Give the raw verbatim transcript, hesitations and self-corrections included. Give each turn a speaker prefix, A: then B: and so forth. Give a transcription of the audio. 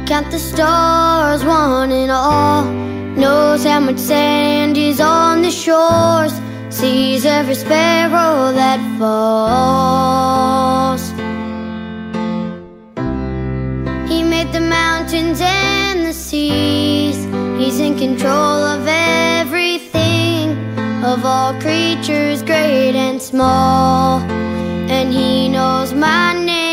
A: Count the stars, one and all. Knows how much sand is on the shores. Sees every sparrow that falls. He made the mountains and the seas. He's in control of everything, of all creatures great and small. And he knows my name.